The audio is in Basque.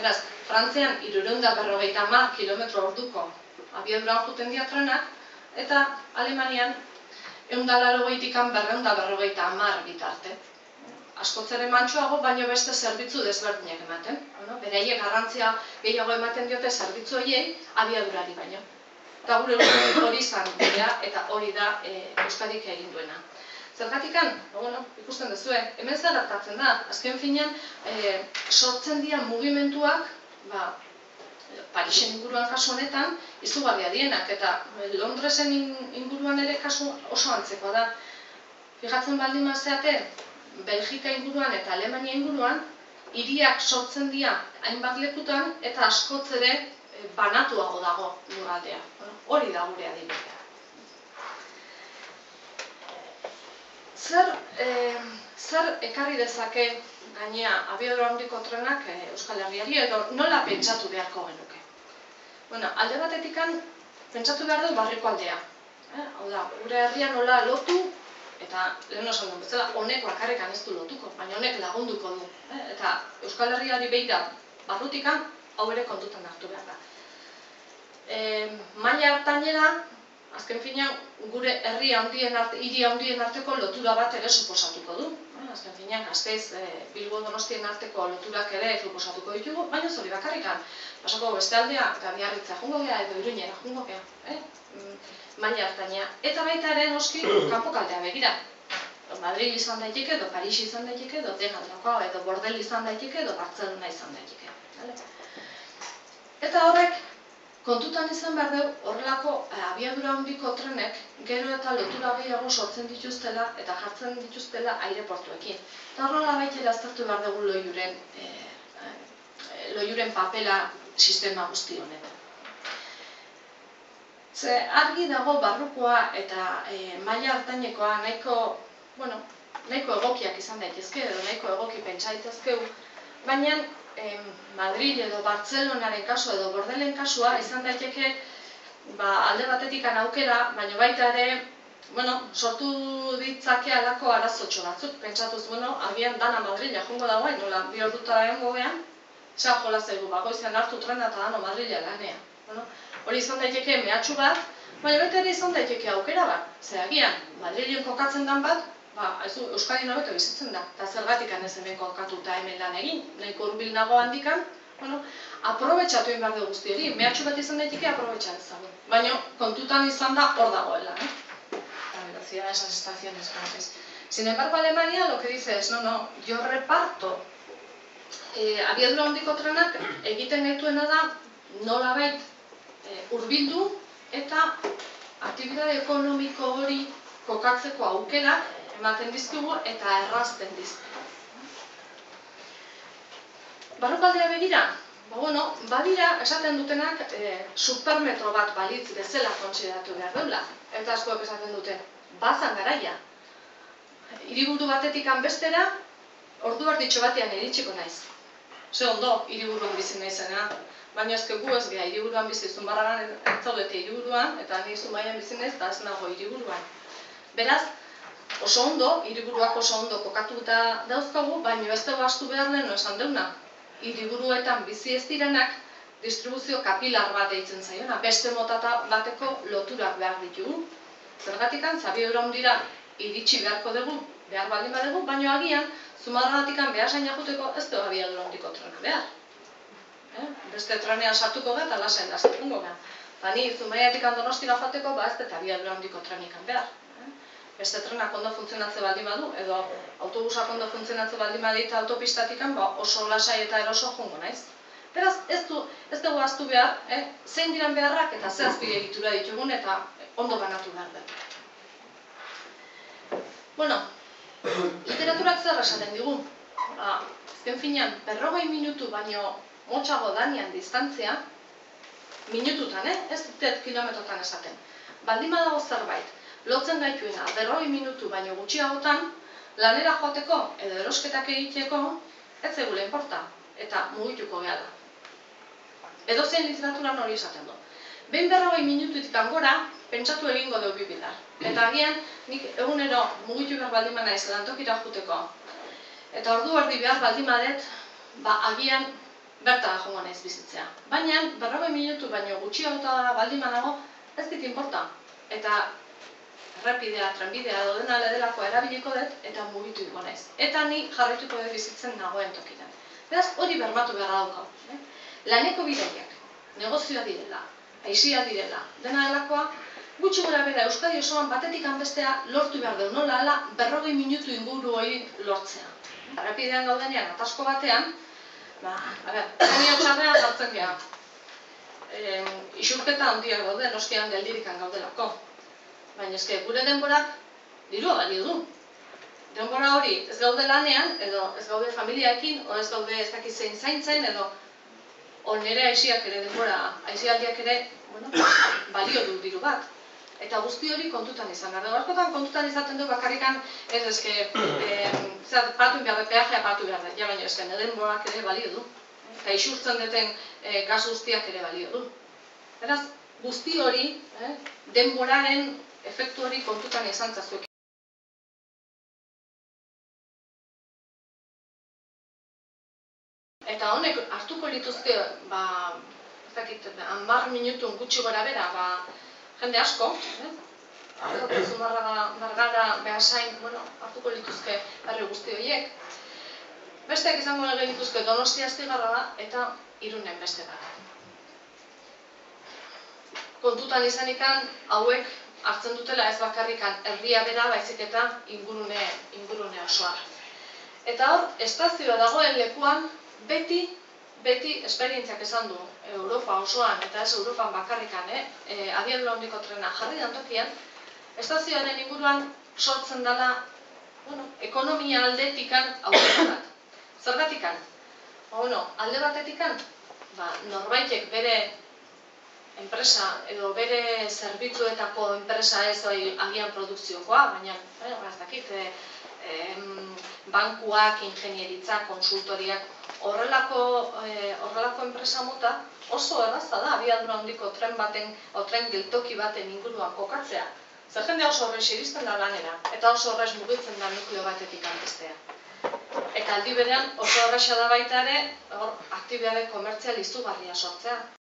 Beraz, Frantzian 350 kilometro orduko abiaduran juten dira trenak, eta Alemanian 180-tik 250 bitarte. Askoz ere mantsoago, baino beste zerbitzu desberdinak ematen. Beraiek garrantzia gehiago ematen diote zerbitzu horiei abiadurari baino. Eta gure hori izan dira, eta hori da Euskadik egin duena. Zergatikan, ikusten duzue, hemen zer gertatzen da, azken finean sortzen dira mugimenduak, Parisen inguruan kasu honetan, izugarria dienak, eta Londresen inguruan ere kasu oso antzekoa da. Fijatzen baldin mazeate, Belgika inguruan eta Alemania inguruan, hiriak sortzen dira hainbat lekutan, eta askoz ere banatuago dago lurraldea. Hori da gure adibidea. Zer ekarri dezake gainea abiadura handiko trenak Euskal Herriari edo nola pentsatu beharko genuke? Alde batetik pentsatu behar du barriko aldea. Hau da, gure herria nola lotu, eta lehen osan duen bezala, honek bakarrekan ez du lotuko, baina honek lagunduko du. Eta Euskal Herriari begira barrutikan hau ere kontutan hartu behar da. Maila hartainera, azken finean, gure hiri handien arteko lotura bat ere suposatuko du. Azken finean, Gasteiz, Bilbo Donostien arteko loturak ere suposatuko ditugu, baina hori bakarrikan. Pasako beste aldea, Biarritza jungo gea edo Iruñera jungo gea. Maila hartainea. Eta baita ere noski kanpokaldea begira. Madrid izan daiteke, edo Paris izan daiteke, edo Tegaldakoa, edo Bordel izan daiteke, edo Bartzelona izan daiteke. Eta horrek, kontutan izan behar dugu, horrelako abiadura handiko trenek gero eta lotura gehiago sortzen dituztela eta jartzen dituztela aireportuekin. Eta horrela baita aztertu behar dugu loiuren papela sistema guzti honetan. Ze argi dago barrukoa eta maila hartainekoa nahiko egokiak izan daitezke edo nahiko egoki pentsa daitezkegu, baina Madrid edo Bartzelonaren kasu edo Bordelen kasua izan daiteke alde batetik aukera, baina baita ere sortu ditzake alako arazotxo batzuk. Pentsatuz, agian dana Madrila jungo dagoen, nola 2 ordutara egongo gean, zer jola zaigu, goizean hartu trena eta dano Madrila lanea. Hori izan daiteke mehatxu bat, baina baita ere izan daiteke aukera bat. Zer agian, Madrilen kokatzen den bat, Euskadin hobeto bizitzen da, eta zergatik ez hemen kokatu eta hemen lan egin, nahiko hurbil nago handikan, aprobetxatu egin behar dugu guzti hori, mehatxu bat izan daiteke aprobetxan ezagun. Baina kontutan izan da hor dagoela. La velocidad de esas estaciones francesas. Sin embargo, Alemania lo que dice es, yo reparto abiadura handiko trenak egiten gaituena da nolabait hurbildu eta aktibitate ekonomiko hori kokatzeko aukerak ematen dizkigu eta errazten dizkigu. Barrukaldea begira, badira esaten dutenak supermetro bat balitz bezala kontsideratu behar duela. Eta askoak esaten dute, bazan garaia. Hiriburu batetik bestera, ordu erditxo batean iritsiko naiz. Ze ondo, hiriburuan bizi naizena. Baina gu ez geha, hiriburuan bizi Zumbarragan etzaudete hiriburuan, eta ni Zumaian bizi naiz, eta ez nago hiriburuan. Beraz, oso ondo, hiriburuak oso ondo kokatuta dauzkagu, baina ez dugu astu behar lehen esan deuna. Hiriburuetan bizi ez direnak distribuzio kapilar bat eitzen zaiona, beste motata bateko loturak behar ditugu. Zergatikan, abiadura handira iritsi beharko dugu, behar baldin badugu, baina agian, Zumarragatik Beasaina joteko ez dugu abiadura handiko trena behar. Beste trenean sartuko gara eta lasain jungo gara. Ni Zumaiatik Donostira joateko, ez dut abiadura handiko trenikan behar. Beste trenak ondo funtzionatze baldin badu, edo autobusak ondo funtzionatze baldin badita autopistatikan, oso lasai eta eroso jungo naiz. Beraz, ez dugu ahaztu behar, zein diren beharrak eta ze azpide egitura ditugun eta ondo banatu behar dugu. Literaturak zer esaten digu. Azken finean, 40 minutu baino motxago danean distantzia, minututan, ez dut kilometrotan esaten. Baldin badago zerbait, lotzen gaituena 40 minutu baino gutxiagotan, lanera joateko edo erosketak egiteko, ez zegula inporta, eta mugituko gehala. Edozein literaturan hori esaten du. Behin 40 minututik gora, pentsatu egingo dugu bibildar. Eta agian, nik egunero mugitu behar baldin naiz lantokira joateko. Eta ordu erdi behar baldin badet, agian bertara joango naiz bizitzea. Baina, 40 minutu baino gutxiago baldin banago, ez dit inporta. Eta errepidea, trenbidea edo dena delako erabiliko dut eta mugitu ingo naiz. Eta ni jarraituko dut bizitzen nagoen tokitan. Beraz, hori bermatu beharra daukau. Laneko bidaiak, negozioa direla, aisia direla, dena delakoa, gutxi gora bera Euskadi osoan batetik bestea lortu behar du, nola ala 40 minutu inguru hori lortzea. Errepidean gaudenean, atasko batean, genio txarrean jartzen geha. Isurketa handiak daude, noskian geldirikan gaudelako. Baina eske gure denborak dirua balio du. Denbora hori ez gaude lanean, edo ez gaude familiaekin, o ez gaude ez dakiz zein zaintzen, edo nire aisiak ere denbora, aisialdiak ere, balio du diru bat. Eta guzti hori kontutan izan behar. Askotan kontutan izaten du bakarrikan, ez eske, patu behar, peajea patu behar, ja baina eske denborak ere balio du. Eta isurtzen duten gaz guztiak ere balio du. Beraz, guzti hori, denboraren efektu hori kontutan izan zazuek. Eta honek hartuko lituzke, ez dakit, 10 minutun gutxi gora bera, jende asko, Margara, Beasain, hartuko lituzke herri guzti horiek. Besteak izango lituzke Donostia Astigarraga eta Irunen beste bat. Kontutan izanikan hauek hartzen dutela ez bakarrikan herria bera, baizik eta ingurune osoa. Eta hor, estazioa dagoen lekuan beti esperientziak esan du Europa osoan, eta ez Europan bakarrikan, abiadura handiko trena jarri den tokian, estazioaren inguruan sortzen dela ekonomia aldetikan aurrera bat. Zergatikan? Alde batetikan, norbaitek bere enpresa edo bere zerbitzuetako enpresa ez agian produkziokoa, baina ez dakit, bankuak, ingenieritza, konsultoriak, horrelako enpresa mota oso erraza da abiadura handiko tren baten, o tren geltoki baten inguruan kokatzea. Zer jende oso horrez iristen da lanera, eta oso horrez mugitzen da nukleo batetik bestea. Eta aldi berean oso horreza da baita ere, aktibitate komertzial izugarria sortzea.